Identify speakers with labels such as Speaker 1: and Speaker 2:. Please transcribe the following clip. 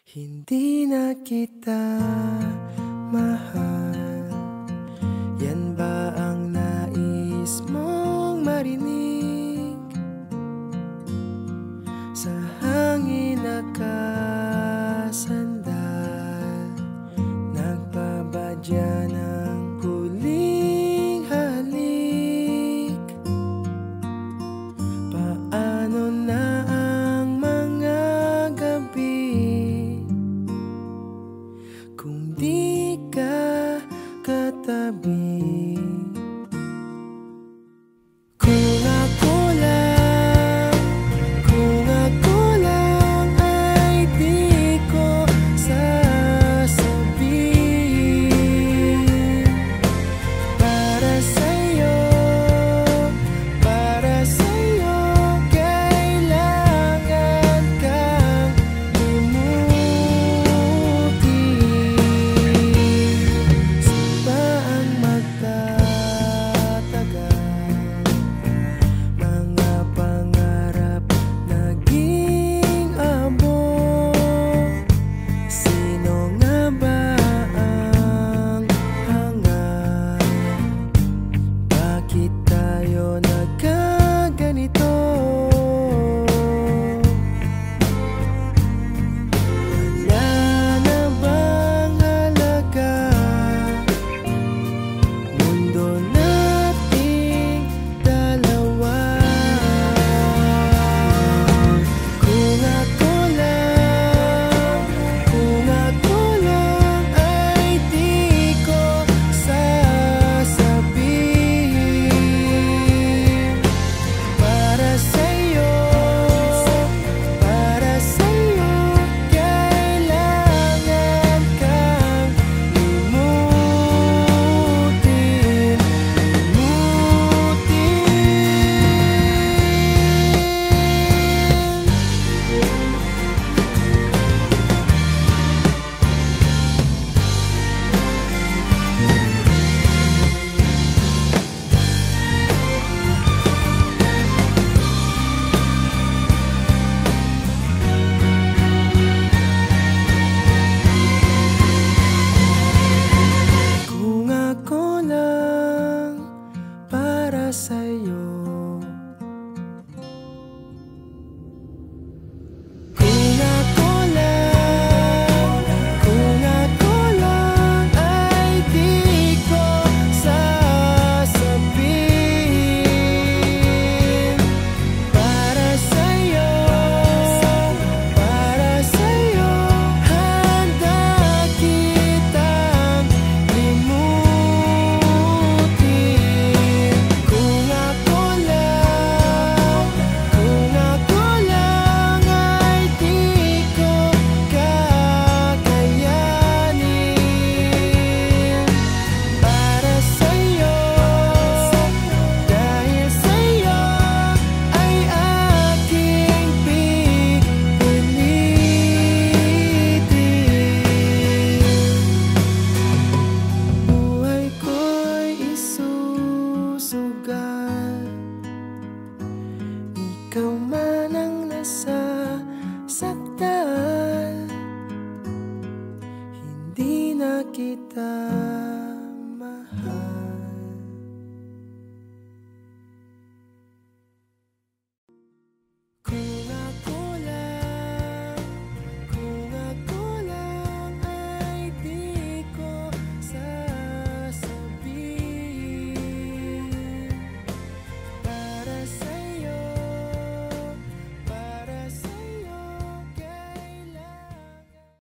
Speaker 1: Hindi na kita mahal. Yan ba ang nais mong marinig? Sa hangin nakasandal, nagbabadya ng huling halik. Paano na ang mga gabi kung di ka katabi? Kung ako lang ay di ko sasabihin. Para sa'yo, kailangan kang limutin. Saan ba ang magtatagal? Mga pangarap naging abo. Sino nga ba ang hangal? Bakit tayo nagkaganito? Wala na bang halaga mundo nating dalawa? Kung ako lang ay di ko sasabihin. Para sa'yo, kailangan kang limutin. Kung ako lang para sa'yo. Kung ako lang ay di ko sasabihin. Para sa'yo, handa kitang limutin. Kung ako lang ay di ko kakayanin. Para sa'yo, dahil sa'yo ay aking pipilitin. Buhay ko'y isusugal, ikaw man ang nasasaktan. Hindi na kita